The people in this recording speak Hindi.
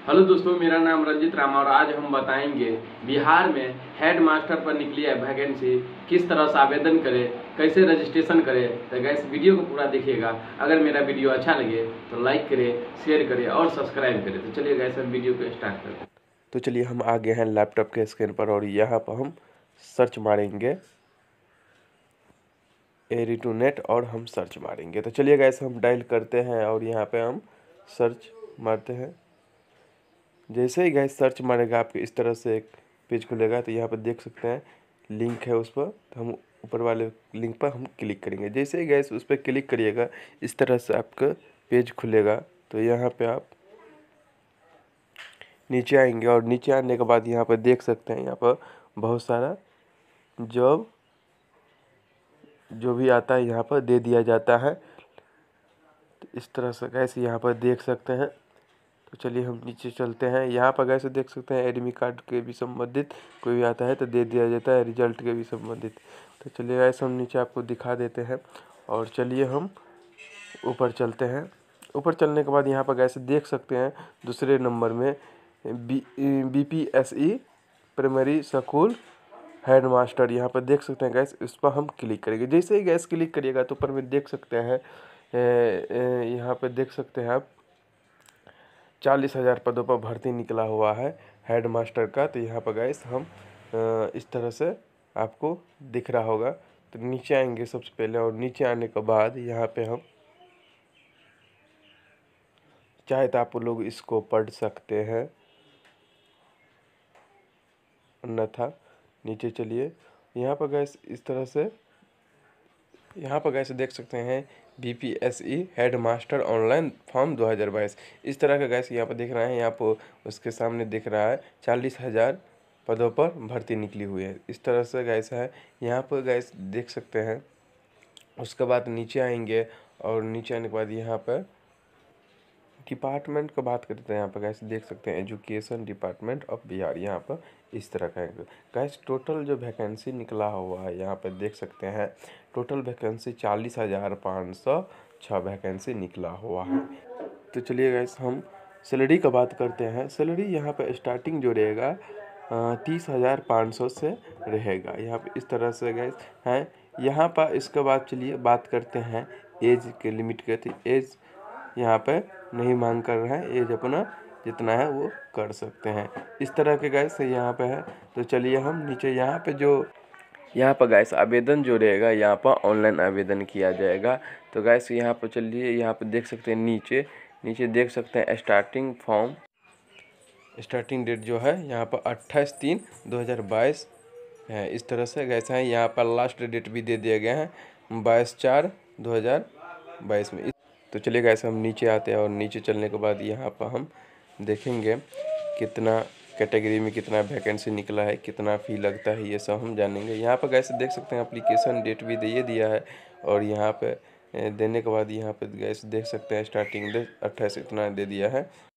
हेलो दोस्तों, मेरा नाम रंजित राम और आज हम बताएंगे बिहार में हेड मास्टर पर निकली है वैकेंसी। किस तरह से आवेदन करें, कैसे रजिस्ट्रेशन करें। तो गैस वीडियो को पूरा देखिएगा। अगर मेरा वीडियो अच्छा लगे तो लाइक करें, शेयर करें और सब्सक्राइब करें। तो चलिए गैस हम वीडियो को स्टार्ट करते हैं। तो चलिए हम आ गए हैं लैपटॉप के स्क्रीन पर और यहाँ पर हम सर्च मारेंगे एरी2नेट और हम सर्च मारेंगे। तो चलिए गाइस हम डायल करते हैं और यहाँ पे हम सर्च मारते हैं। जैसे ही गाइस सर्च मारेगा आपके इस तरह से एक पेज खुलेगा। तो यहाँ पर देख सकते हैं लिंक है उस पर, तो हम ऊपर वाले लिंक पर हम क्लिक करेंगे। जैसे ही गाइस उस पर क्लिक करिएगा इस तरह से आपका पेज खुलेगा। तो यहाँ पे आप नीचे आएंगे और नीचे आने के बाद यहाँ पर देख सकते हैं यहाँ पर बहुत सारा जॉब जो भी आता है यहाँ पर दे दिया जाता है। तो इस तरह से गैस यहाँ पर देख सकते हैं। तो चलिए हम नीचे चलते हैं। यहाँ पर गैस देख सकते हैं एडमिट कार्ड के भी संबंधित कोई भी आता है तो दे दिया जाता है, रिजल्ट के भी संबंधित। तो चलिए गैस हम नीचे आपको दिखा देते हैं और चलिए हम ऊपर चलते हैं। ऊपर चलने के बाद यहाँ पर गैस देख सकते हैं दूसरे नंबर में BPSE primary school head master. यहाँ पर देख सकते हैं गैस, इस पर हम क्लिक करेंगे। जैसे ही गैस क्लिक करिएगा तो ऊपर में देख सकते हैं यहाँ पर देख सकते हैं आप 40,000 पदों पर भर्ती निकला हुआ है हेड मास्टर का। तो यहाँ पर गैस हम इस तरह से आपको दिख रहा होगा। तो नीचे आएंगे सबसे पहले और नीचे आने के बाद यहाँ पे हम चाहे तो आप लोग इसको पढ़ सकते हैं, अन्यथा नीचे चलिए। यहाँ पर गैस इस तरह से यहाँ पर गैस देख सकते हैं BPSE head master online form 2022। इस तरह का गैस यहाँ पर दिख रहा है। यहाँ पर उसके सामने दिख रहा है 40,000 पदों पर भर्ती निकली हुई है। इस तरह से गैस है। यहाँ पर गैस देख सकते हैं। उसके बाद नीचे आएंगे और नीचे आने के बाद यहाँ पर डिपार्टमेंट का बात करते हैं। यहाँ पर गैस देख सकते हैं एजुकेशन डिपार्टमेंट ऑफ बिहार। यहाँ पर इस तरह का है गैस। टोटल जो वैकेंसी निकला हुआ है यहाँ पर देख सकते हैं टोटल वैकेंसी 40,506 वैकेंसी निकला हुआ है। तो चलिए गैस हम सैलरी का बात करते हैं। सैलरी यहाँ पर स्टार्टिंग जो रहेगा 30,500 से रहेगा। यहाँ पर इस तरह से गैस हैं। यहाँ पर इसके बाद चलिए बात करते हैं एज के लिमिट के। तो एज यहाँ पे नहीं मांग कर रहे हैं, एज अपना जितना है वो कर सकते हैं। इस तरह के गैस यहाँ पे है। तो चलिए हम नीचे यहाँ पर गैस आवेदन जो रहेगा यहाँ पर ऑनलाइन आवेदन किया जाएगा। तो गैस यहाँ पर चलिए यहाँ पर देख सकते हैं नीचे देख सकते हैं स्टार्टिंग फॉर्म स्टार्टिंग डेट जो है यहाँ पर 28/3/2022 है। इस तरह से गैस है। यहाँ पर लास्ट डेट भी दे दिया गया है 22/4/2022 में। तो चलिए गैस हम नीचे आते हैं और नीचे चलने के बाद यहाँ पर हम देखेंगे कितना कैटेगरी में कितना वैकेंसी निकला है, कितना फ़ी लगता है, ये सब हम जानेंगे। यहाँ पर गैस देख सकते हैं एप्लीकेशन डेट भी दे दिया है और यहाँ पे देने के बाद यहाँ पे गैस देख सकते हैं स्टार्टिंग डेट 28 इतना दे दिया है।